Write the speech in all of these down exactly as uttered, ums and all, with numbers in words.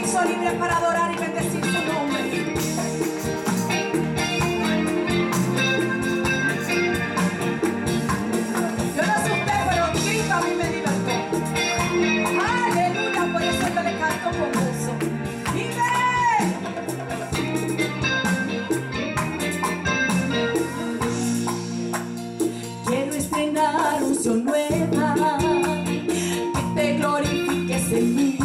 hizo libre para adorar y bendecir su nombre. Yo no sé usted, pero Cristo a mí me libertó. Aleluya, por eso yo le canto con gozo. Quiero estrenar unción nueva, que te glorifiques en mí.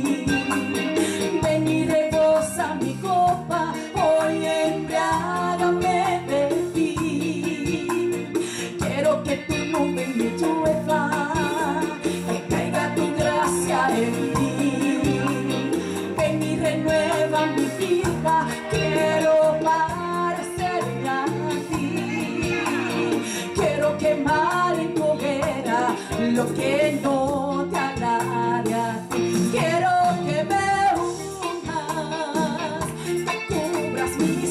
Ven y rebosa mi copa, hoy embriágame de ti. Quiero que tu nube me llueva, que caiga tu gracia en mí. Ven y renueva mi vida, quiero parecerme a ti. Quiero quemar en tu hoguera lo que no te agrade a ti. Quiero que me unjas, que cubras mi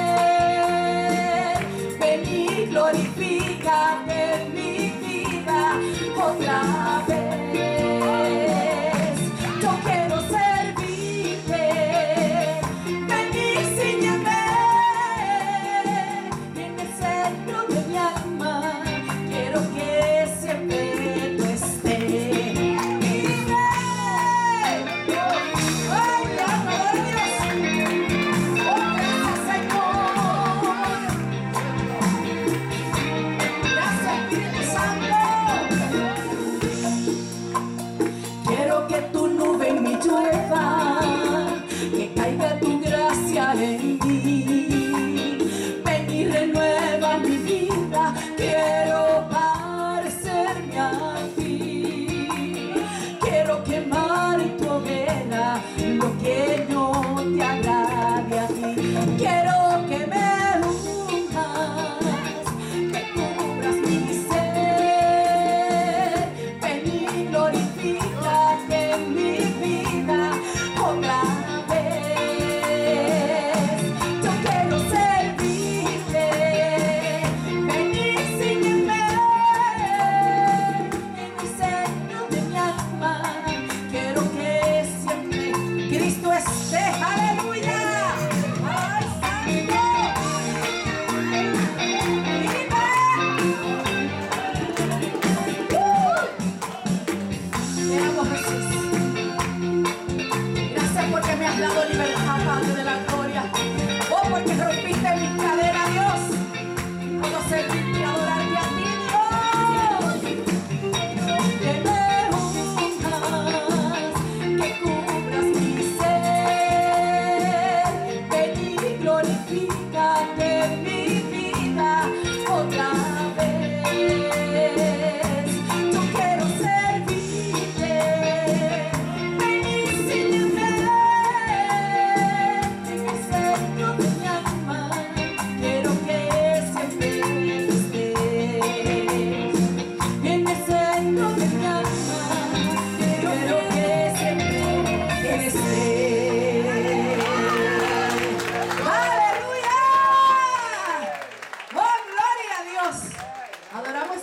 ser. Ven y glorifícate en mi vida otra vez. Yo quiero servirte. Ven y sígueme en el centro de mi alma. Quiero que siempre tú estés. Y ven. ¡Ay, mi alma, adora a Dios! ¡Oh, gracias, Señor! ¡Gracias, Espíritu Santo! Quiero que tu nube me llueva, que caiga tu gracia en mí. Ven y renueva mi vida, quiero parecerme a ti. Quiero quemar en tu hoguera lo que no te agrade a ti. Quiero que me unjas, que cubras mi ser. Ven y glorifícate en mi vida otra vez. Yo quiero servirte. Ven y sígueme en el centro de mi alma. Quiero que siempre Cristo esté. ¡Aleluya! ¡Ay, santo! Te amo, Jesús. Gracias porque me has dado libertad, Padre.